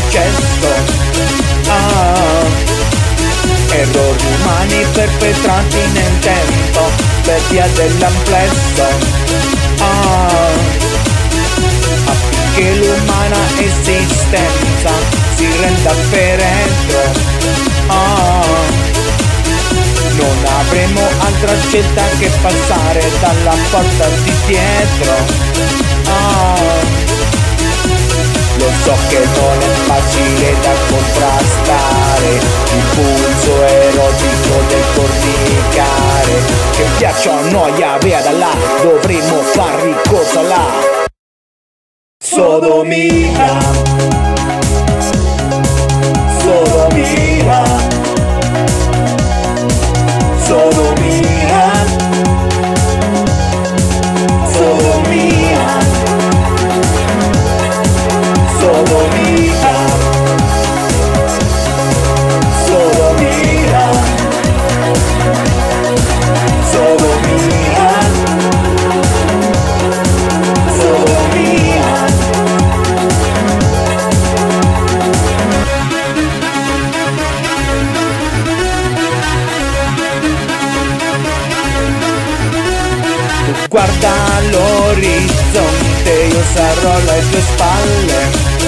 successo. Errori umani perpetrati nel tempo per via dell'amplesso. Affinché l'umana esistenza si renda feretro. Non avremo altra scelta che passare dalla porta di dietro. Lo so che non è facile da contrastare, il pulso erotico del fornicare, che piaccia o noia, via da là, dovremmo far ricorso alla sodomia. Sodomia. Sodomia. Sodomia. Sodomia. Sodomia. Sodomia. Sodomia. Guarda l'orizzonte, io sarò alle tue spalle.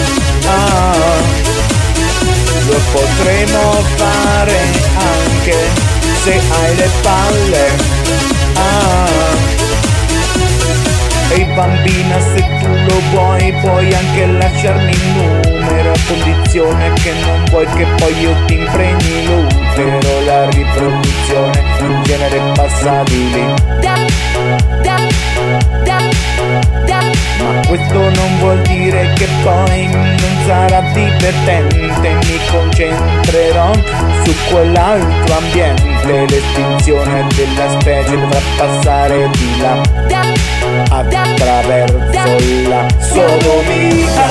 Lo potremo fare anche se hai le palle. Ehi bambina, se tu lo vuoi puoi anche lasciarmi il numero, a condizione che non vuoi che poi io ti impregni l'utero. La riproduzione in genere passa di lì. Ma questo non vuol dire che poi non sarà divertente. Mi concentrerò su quell'altro ambiente. L'estinzione della specie dovrà passare di là, attraverso la sodomia.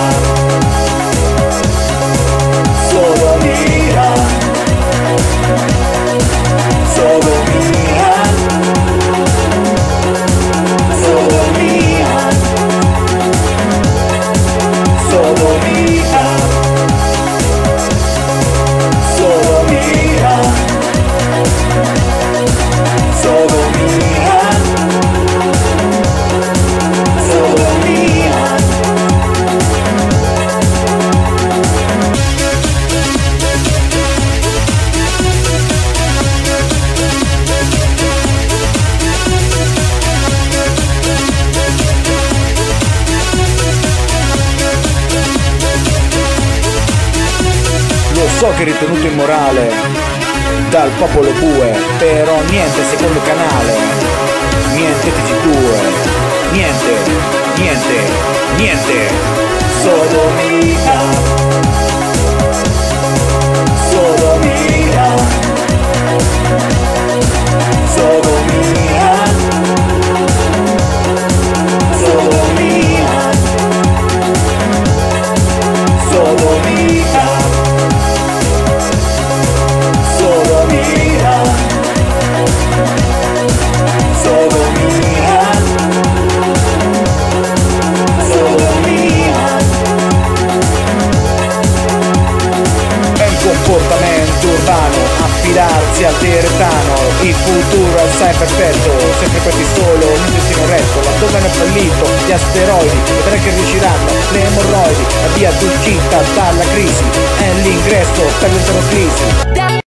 Sodomia. Sodomia. Sodomia. Sodomia. Sodomia. Sodomia. Sodomia. So che è ritenuto immorale dal popolo bue, però niente secondo canale, niente TG2, niente, niente, niente. Sodomia. Sodomia. Sodomia. Sodomia. Sodomia. Sodomia. Sodomia. Sodomia. È un comportamento urbano, affidarsi al teretano. Il futuro è assai perfetto, sempre per di solo, il destino retto. Laddove hanno fallito gli asteroidi, vedrai che riusciranno le emorroidi. La via d'uscita dalla crisi è l'ingresso per l'enteroclisi.